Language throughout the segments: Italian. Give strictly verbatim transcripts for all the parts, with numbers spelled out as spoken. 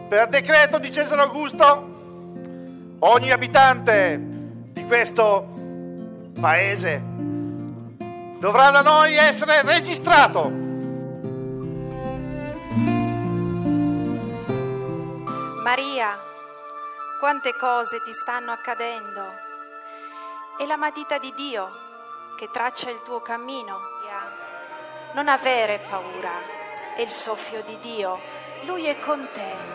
Per decreto di Cesare Augusto, ogni abitante di questo paese dovrà da noi essere registrato. Maria, quante cose ti stanno accadendo. È la matita di Dio che traccia il tuo cammino. Non avere paura, è il soffio di Dio, Lui è con te.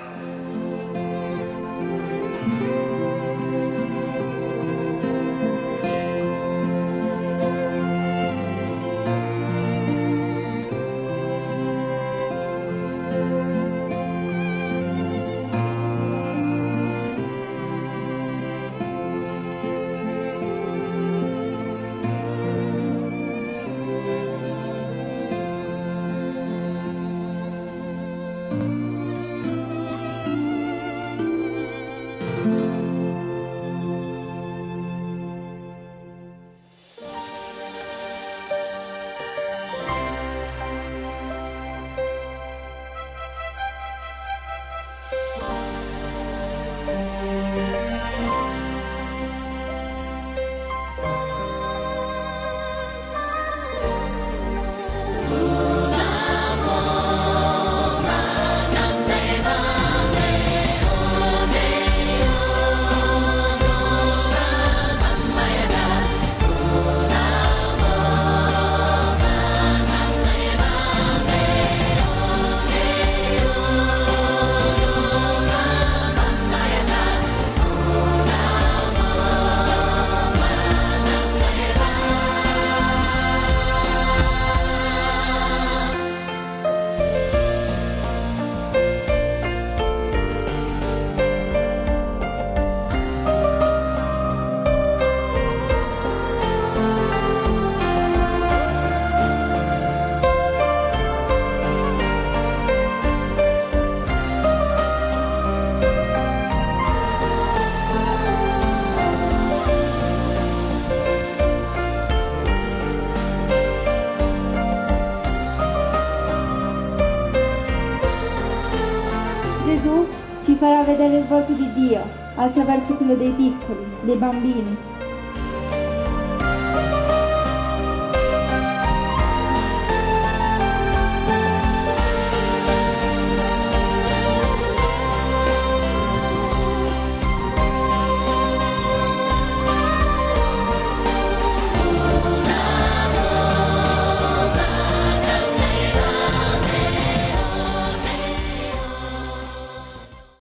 Gesù ci farà vedere il volto di Dio attraverso quello dei piccoli, dei bambini,